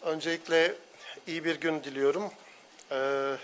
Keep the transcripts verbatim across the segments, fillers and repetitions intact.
Öncelikle iyi bir gün diliyorum. Ee,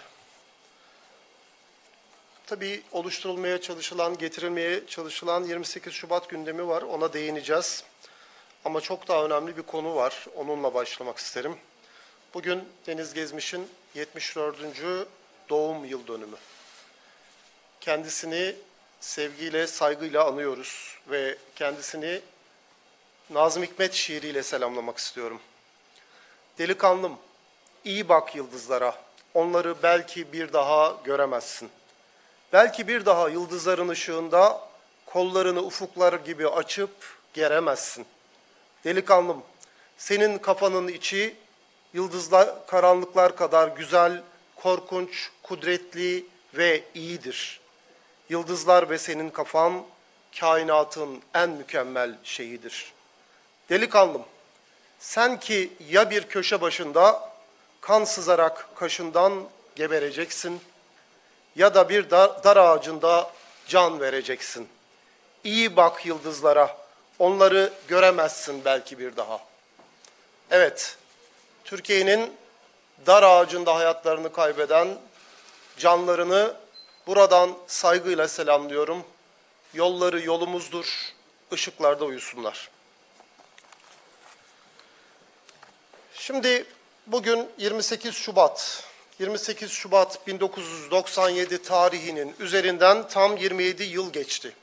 tabii oluşturulmaya çalışılan, getirilmeye çalışılan yirmi sekiz Şubat gündemi var. Ona değineceğiz. Ama çok daha önemli bir konu var. Onunla başlamak isterim. Bugün Deniz Gezmiş'in yetmiş dördüncü doğum yıl dönümü. Kendisini sevgiyle, saygıyla anıyoruz ve kendisini Nazım Hikmet şiiriyle selamlamak istiyorum. Delikanlım, iyi bak yıldızlara, onları belki bir daha göremezsin. Belki bir daha yıldızların ışığında kollarını ufuklar gibi açıp geremezsin. Delikanlım, senin kafanın içi yıldızlar, karanlıklar kadar güzel, korkunç, kudretli ve iyidir. Yıldızlar ve senin kafan kainatın en mükemmel şeyidir. Delikanlım, sen ki ya bir köşe başında kan sızarak kaşından gebereceksin ya da bir dar, dar ağacında can vereceksin. İyi bak yıldızlara, onları göremezsin belki bir daha. Evet, Türkiye'nin dar ağacında hayatlarını kaybeden canlarını buradan saygıyla selamlıyorum. Yolları yolumuzdur, ışıklarda uyusunlar. Şimdi bugün yirmi sekiz Şubat, yirmi sekiz Şubat bin dokuz yüz doksan yedi tarihinin üzerinden tam yirmi yedi yıl geçti.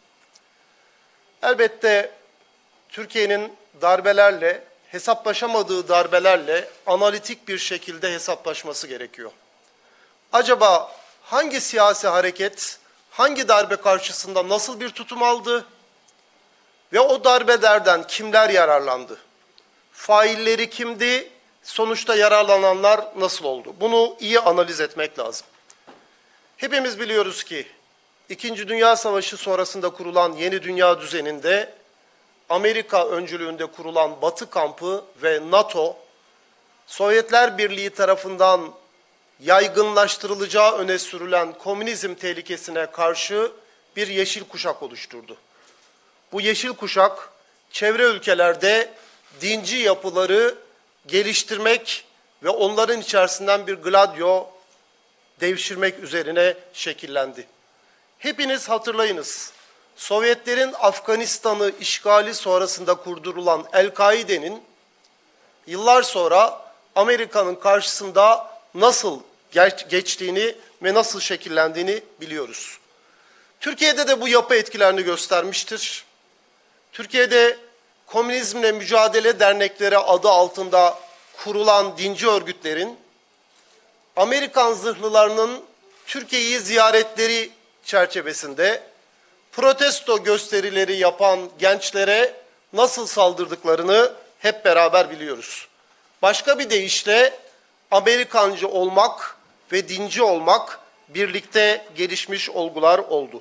Elbette Türkiye'nin darbelerle, hesaplaşamadığı darbelerle analitik bir şekilde hesaplaşması gerekiyor. Acaba hangi siyasi hareket, hangi darbe karşısında nasıl bir tutum aldı ve o darbelerden kimler yararlandı? Failleri kimdi? Sonuçta yararlananlar nasıl oldu? Bunu iyi analiz etmek lazım. Hepimiz biliyoruz ki İkinci Dünya Savaşı sonrasında kurulan yeni dünya düzeninde Amerika öncülüğünde kurulan Batı kampı ve NATO, Sovyetler Birliği tarafından yaygınlaştırılacağı öne sürülen komünizm tehlikesine karşı bir yeşil kuşak oluşturdu. Bu yeşil kuşak çevre ülkelerde dinci yapıları geliştirmek ve onların içerisinden bir Gladio devşirmek üzerine şekillendi. Hepiniz hatırlayınız, Sovyetlerin Afganistan'ı işgali sonrasında kurdurulan El-Kaide'nin yıllar sonra Amerika'nın karşısında nasıl geçtiğini ve nasıl şekillendiğini biliyoruz. Türkiye'de de bu yapı etkilerini göstermiştir. Türkiye'de Komünizmle Mücadele Dernekleri adı altında kurulan dinci örgütlerin Amerikan zırhlılarının Türkiye'yi ziyaretleri çerçevesinde protesto gösterileri yapan gençlere nasıl saldırdıklarını hep beraber biliyoruz. Başka bir deyişle Amerikancı olmak ve dinci olmak birlikte gelişmiş olgular oldu.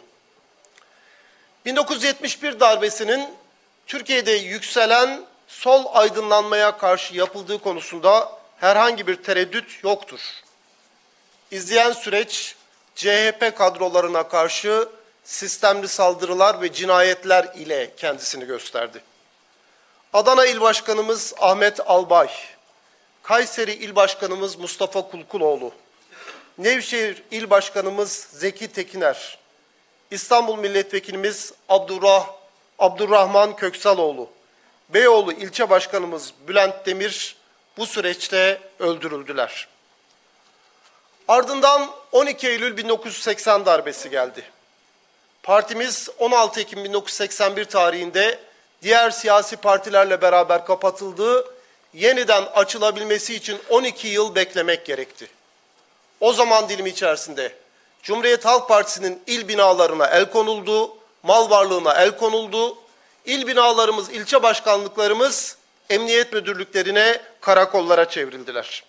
bin dokuz yüz yetmiş bir darbesinin Türkiye'de yükselen sol aydınlanmaya karşı yapıldığı konusunda herhangi bir tereddüt yoktur. İzleyen süreç C H P kadrolarına karşı sistemli saldırılar ve cinayetler ile kendisini gösterdi. Adana İl Başkanımız Ahmet Albay, Kayseri İl Başkanımız Mustafa Kulkuloğlu, Nevşehir İl Başkanımız Zeki Tekiner, İstanbul Milletvekilimiz Abdurrah, Abdurrahman Köksaloğlu, Beyoğlu İlçe Başkanımız Bülent Demir bu süreçte öldürüldüler. Ardından on iki Eylül bin dokuz yüz seksen darbesi geldi. Partimiz on altı Ekim bin dokuz yüz seksen bir tarihinde diğer siyasi partilerle beraber kapatıldı. Yeniden açılabilmesi için on iki yıl beklemek gerekti. O zaman dilimi içerisinde Cumhuriyet Halk Partisi'nin il binalarına el konuldu, mal varlığına el konuldu. İl binalarımız, ilçe başkanlıklarımız emniyet müdürlüklerine, karakollara çevrildiler.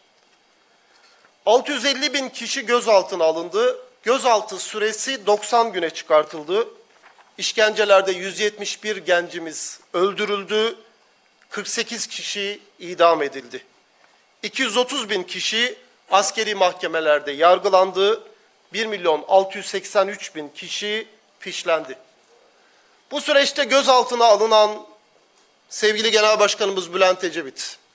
altı yüz elli bin kişi gözaltına alındı. Gözaltı süresi doksan güne çıkartıldı. İşkencelerde yüz yetmiş bir gencimiz öldürüldü. kırk sekiz kişi idam edildi. iki yüz otuz bin kişi askeri mahkemelerde yargılandı. bir milyon altı yüz seksen üç bin kişi fişlendi. Bu süreçte gözaltına alınan sevgili Genel Başkanımız Bülent Ecevit,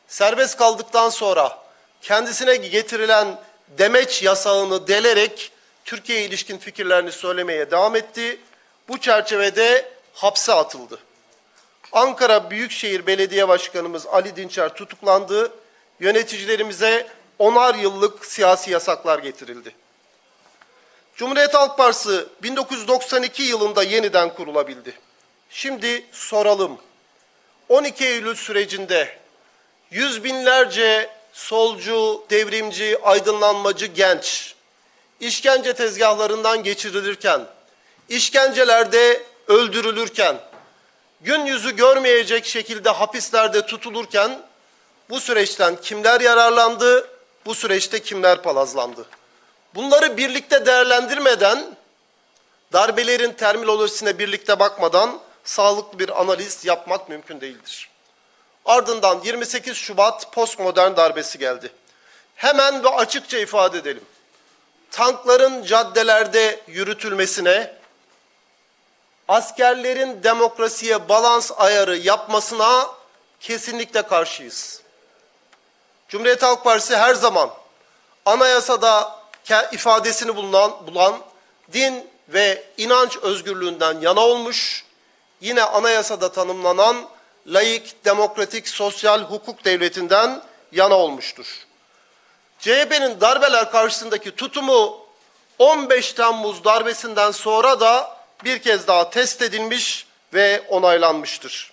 serbest kaldıktan sonra kendisine getirilen demeç yasağını delerek Türkiye'ye ilişkin fikirlerini söylemeye devam etti. Bu çerçevede hapse atıldı. Ankara Büyükşehir Belediye Başkanımız Ali Dinçer tutuklandı. Yöneticilerimize onar yıllık siyasi yasaklar getirildi. Cumhuriyet Halk Partisi bin dokuz yüz doksan iki yılında yeniden kurulabildi. Şimdi soralım. on iki Eylül sürecinde yüz binlerce solcu, devrimci, aydınlanmacı genç işkence tezgahlarından geçirilirken, işkencelerde öldürülürken, gün yüzü görmeyecek şekilde hapislerde tutulurken bu süreçten kimler yararlandı, bu süreçte kimler palazlandı? Bunları birlikte değerlendirmeden, darbelerin terminolojisine birlikte bakmadan sağlıklı bir analiz yapmak mümkün değildir. Ardından yirmi sekiz Şubat postmodern darbesi geldi. Hemen ve açıkça ifade edelim. Tankların caddelerde yürütülmesine, askerlerin demokrasiye balans ayarı yapmasına kesinlikle karşıyız. Cumhuriyet Halk Partisi her zaman anayasada ifadesini bulunan, bulan din ve inanç özgürlüğünden yana olmuş, yine anayasada tanımlanan laik, demokratik, sosyal hukuk devletinden yana olmuştur. C H P'nin darbeler karşısındaki tutumu on beş Temmuz darbesinden sonra da bir kez daha test edilmiş ve onaylanmıştır.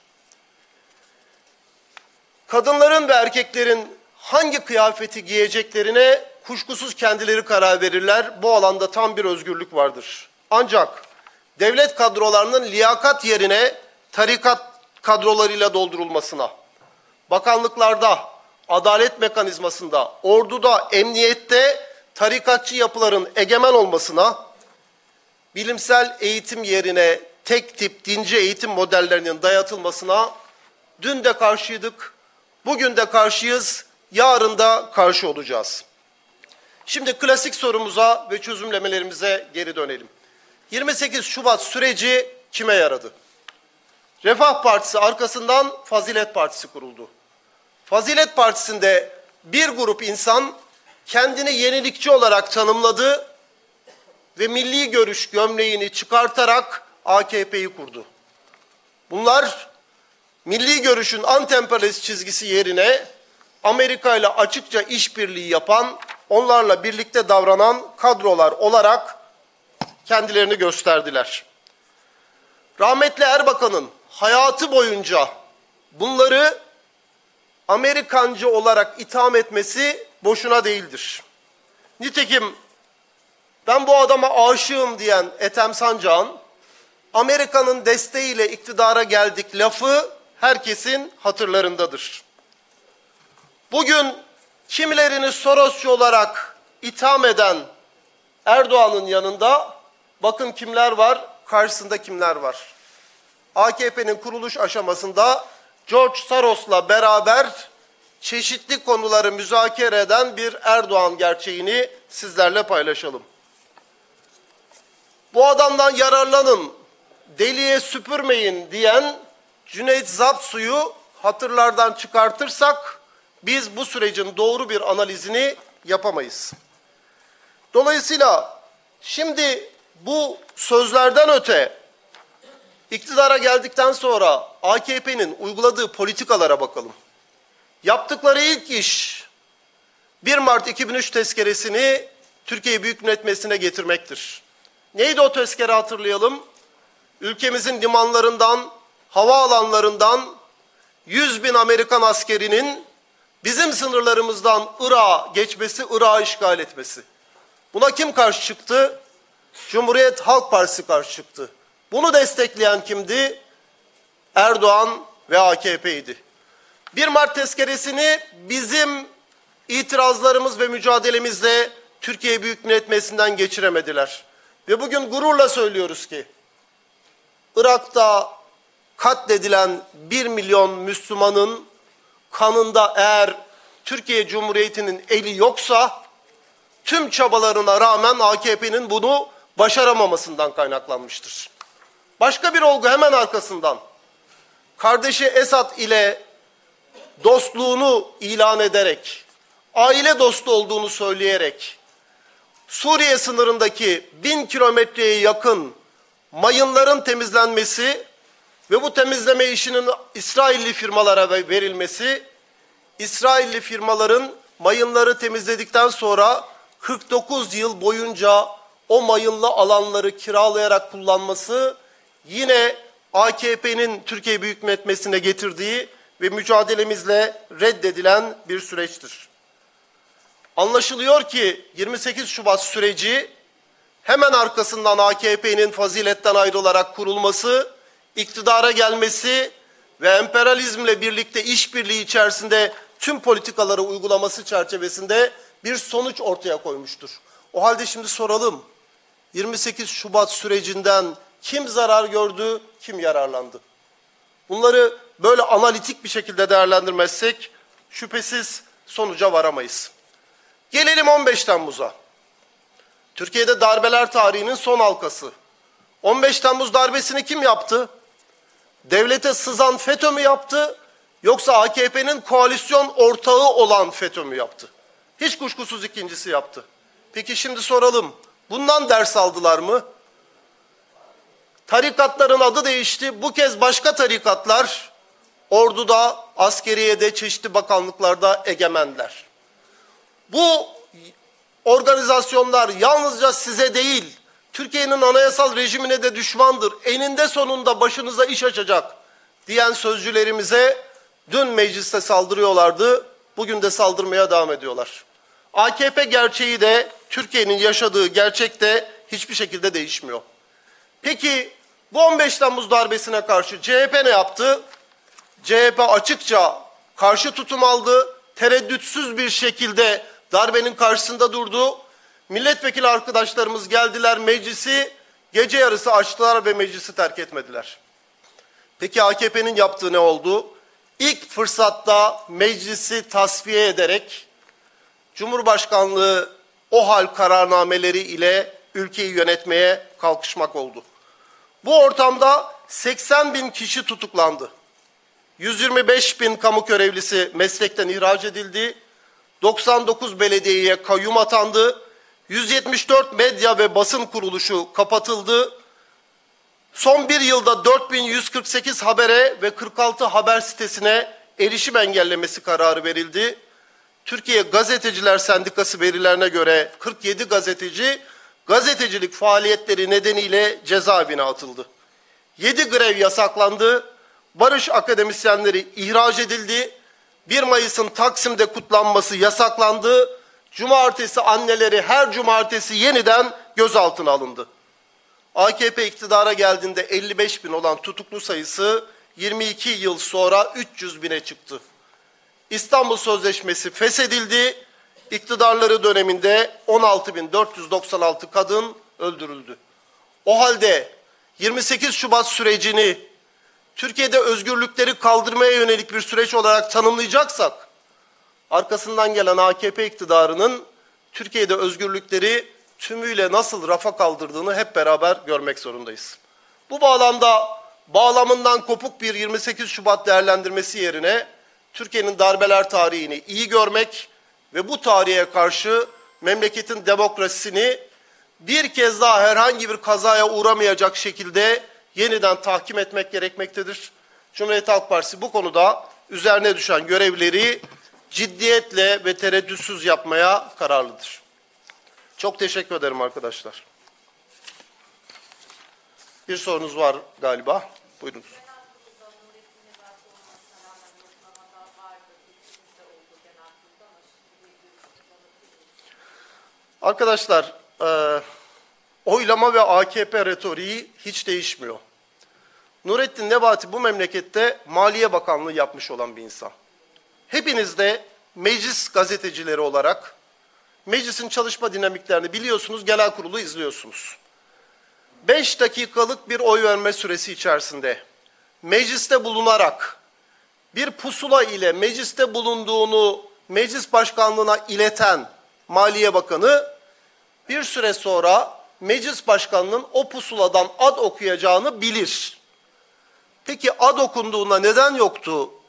Kadınların ve erkeklerin hangi kıyafeti giyeceklerine kuşkusuz kendileri karar verirler. Bu alanda tam bir özgürlük vardır. Ancak devlet kadrolarının liyakat yerine tarikat kadrolarıyla doldurulmasına, bakanlıklarda, adalet mekanizmasında, orduda, emniyette tarikatçı yapıların egemen olmasına, bilimsel eğitim yerine tek tip dinci eğitim modellerinin dayatılmasına dün de karşıydık, bugün de karşıyız, yarın da karşı olacağız. Şimdi klasik sorumuza ve çözümlemelerimize geri dönelim. yirmi sekiz Şubat süreci kime yaradı? Refah Partisi arkasından Fazilet Partisi kuruldu. Fazilet Partisi'nde bir grup insan kendini yenilikçi olarak tanımladı ve milli görüş gömleğini çıkartarak A K P'yi kurdu. Bunlar milli görüşün anti-emperyalist çizgisi yerine Amerika ile açıkça işbirliği yapan, onlarla birlikte davranan kadrolar olarak kendilerini gösterdiler. Rahmetli Erbakan'ın hayatı boyunca bunları Amerikancı olarak itham etmesi boşuna değildir. Nitekim ben bu adama aşığım diyen Ethem Sancak'ın Amerika'nın desteğiyle iktidara geldik lafı herkesin hatırlarındadır. Bugün kimilerini Sorosçu olarak itham eden Erdoğan'ın yanında bakın kimler var, karşısında kimler var. A K P'nin kuruluş aşamasında George Soros'la beraber çeşitli konuları müzakere eden bir Erdoğan gerçeğini sizlerle paylaşalım. Bu adamdan yararlanın, deliye süpürmeyin diyen Cüneyt Zapsu'yu hatırlardan çıkartırsak biz bu sürecin doğru bir analizini yapamayız. Dolayısıyla şimdi bu sözlerden öte iktidara geldikten sonra A K P'nin uyguladığı politikalara bakalım. Yaptıkları ilk iş bir Mart iki bin üç tezkeresini Türkiye Büyük Millet Meclisi'ne getirmektir. Neydi o tezkere hatırlayalım? Ülkemizin limanlarından, havaalanlarından yüz bin Amerikan askerinin bizim sınırlarımızdan Irak'a geçmesi, Irak'ı işgal etmesi. Buna kim karşı çıktı? Cumhuriyet Halk Partisi karşı çıktı. Bunu destekleyen kimdi? Erdoğan ve A K P'ydi. bir Mart tezkeresini bizim itirazlarımız ve mücadelemizle Türkiye Büyük Millet Meclisi'nden geçiremediler. Ve bugün gururla söylüyoruz ki Irak'ta katledilen bir milyon Müslümanın kanında eğer Türkiye Cumhuriyeti'nin eli yoksa tüm çabalarına rağmen A K P'nin bunu başaramamasından kaynaklanmıştır. Başka bir olgu hemen arkasından. Kardeşi Esad ile dostluğunu ilan ederek, aile dostu olduğunu söyleyerek, Suriye sınırındaki bin kilometreye yakın mayınların temizlenmesi ve bu temizleme işinin İsrailli firmalara verilmesi, İsrailli firmaların mayınları temizledikten sonra kırk dokuz yıl boyunca o mayınlı alanları kiralayarak kullanması yine A K P'nin Türkiye Büyük Millet Meclisi'ne getirdiği ve mücadelemizle reddedilen bir süreçtir. Anlaşılıyor ki yirmi sekiz Şubat süreci hemen arkasından A K P'nin faziletten ayrılarak kurulması, iktidara gelmesi ve emperyalizmle birlikte işbirliği içerisinde tüm politikaları uygulaması çerçevesinde bir sonuç ortaya koymuştur. O halde şimdi soralım, yirmi sekiz Şubat sürecinden kim zarar gördü, kim yararlandı? Bunları böyle analitik bir şekilde değerlendirmezsek şüphesiz sonuca varamayız. Gelelim on beş Temmuz'a. Türkiye'de darbeler tarihinin son halkası. on beş Temmuz darbesini kim yaptı? Devlete sızan FETÖ mü yaptı? Yoksa A K P'nin koalisyon ortağı olan FETÖ mü yaptı? Hiç kuşkusuz ikincisi yaptı. Peki şimdi soralım. Bundan ders aldılar mı? Tarikatların adı değişti. Bu kez başka tarikatlar orduda, askeriyede, çeşitli bakanlıklarda egemenler. Bu organizasyonlar yalnızca size değil, Türkiye'nin anayasal rejimine de düşmandır, eninde sonunda başınıza iş açacak diyen sözcülerimize dün mecliste saldırıyorlardı, bugün de saldırmaya devam ediyorlar. A K P gerçeği de, Türkiye'nin yaşadığı gerçek de hiçbir şekilde değişmiyor. Peki bu on beş Temmuz darbesine karşı C H P ne yaptı? C H P açıkça karşı tutum aldı, tereddütsüz bir şekilde darbenin karşısında durdu. Milletvekili arkadaşlarımız geldiler meclisi, gece yarısı açtılar ve meclisi terk etmediler. Peki A K P'nin yaptığı ne oldu? İlk fırsatta meclisi tasfiye ederek Cumhurbaşkanlığı o hal kararnameleri ile ülkeyi yönetmeye kalkışmak oldu. Bu ortamda seksen bin kişi tutuklandı. yüz yirmi beş bin kamu görevlisi meslekten ihraç edildi. doksan dokuz belediyeye kayyum atandı. yüz yetmiş dört medya ve basın kuruluşu kapatıldı. Son bir yılda dört bin yüz kırk sekiz habere ve kırk altı haber sitesine erişim engellemesi kararı verildi. Türkiye Gazeteciler Sendikası verilerine göre kırk yedi gazeteci gazetecilik faaliyetleri nedeniyle cezaevine atıldı. yedi grev yasaklandı. Barış akademisyenleri ihraç edildi. bir Mayıs'ın Taksim'de kutlanması yasaklandı. Cumartesi anneleri her cumartesi yeniden gözaltına alındı. A K P iktidara geldiğinde elli beş bin olan tutuklu sayısı yirmi iki yıl sonra üç yüz bine çıktı. İstanbul Sözleşmesi feshedildi. İktidarları döneminde on altı bin dört yüz doksan altı kadın öldürüldü. O halde yirmi sekiz Şubat sürecini Türkiye'de özgürlükleri kaldırmaya yönelik bir süreç olarak tanımlayacaksak, arkasından gelen A K P iktidarının Türkiye'de özgürlükleri tümüyle nasıl rafa kaldırdığını hep beraber görmek zorundayız. Bu bağlamda bağlamından kopuk bir yirmi sekiz Şubat değerlendirmesi yerine Türkiye'nin darbeler tarihini iyi görmek ve bu tarihe karşı memleketin demokrasisini bir kez daha herhangi bir kazaya uğramayacak şekilde yeniden tahkim etmek gerekmektedir. Cumhuriyet Halk Partisi bu konuda üzerine düşen görevleri ciddiyetle ve tereddütsüz yapmaya kararlıdır. Çok teşekkür ederim arkadaşlar. Bir sorunuz var galiba. Buyurunuz. Arkadaşlar, e, oylama ve A K P retoriği hiç değişmiyor. Nurettin Nebati bu memlekette Maliye Bakanlığı yapmış olan bir insan. Hepiniz de meclis gazetecileri olarak meclisin çalışma dinamiklerini biliyorsunuz, genel kurulu izliyorsunuz. Beş dakikalık bir oy verme süresi içerisinde mecliste bulunarak bir pusula ile mecliste bulunduğunu meclis başkanlığına ileten Maliye Bakanı bir süre sonra meclis başkanının o pusuladan ad okuyacağını bilir. Peki ad okunduğunda neden yoktu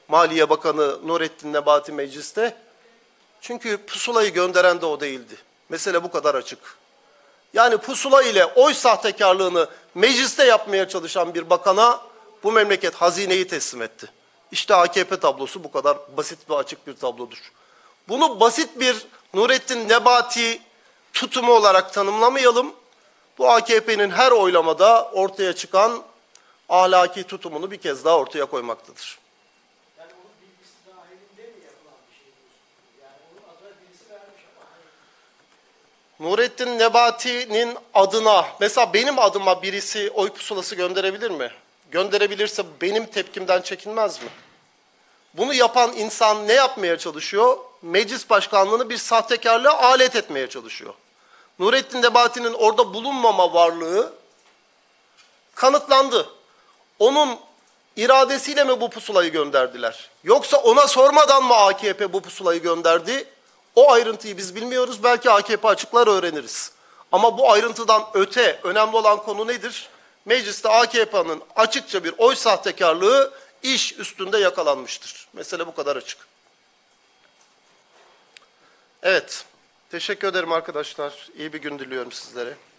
Maliye Bakanı Nurettin Nebati mecliste? Çünkü pusulayı gönderen de o değildi. Mesele bu kadar açık. Yani pusula ile oy sahtekarlığını mecliste yapmaya çalışan bir bakana bu memleket hazineyi teslim etti. İşte A K P tablosu bu kadar basit ve açık bir tablodur. Bunu basit bir Nurettin Nebati tutumu olarak tanımlamayalım. Bu A K P'nin her oylamada ortaya çıkan ahlaki tutumunu bir kez daha ortaya koymaktadır. Yani onun bilgisi dahilinde mi yapılan bir şey diyorsunuz? Yani onun adına birisi vermiş ama. Nurettin Nebati'nin adına, mesela benim adıma birisi oy pusulası gönderebilir mi? Gönderebilirse benim tepkimden çekinmez mi? Bunu yapan insan ne yapmaya çalışıyor? Meclis başkanlığını bir sahtekarlığa alet etmeye çalışıyor. Nurettin Nebati'nin orada bulunmama varlığı kanıtlandı. Onun iradesiyle mi bu pusulayı gönderdiler? Yoksa ona sormadan mı A K P bu pusulayı gönderdi? O ayrıntıyı biz bilmiyoruz. Belki A K P açıklar, öğreniriz. Ama bu ayrıntıdan öte önemli olan konu nedir? Mecliste A K P'nin açıkça bir oy sahtekarlığı iş üstünde yakalanmıştır. Mesele bu kadar açık. Evet. Teşekkür ederim arkadaşlar. İyi bir gün diliyorum sizlere.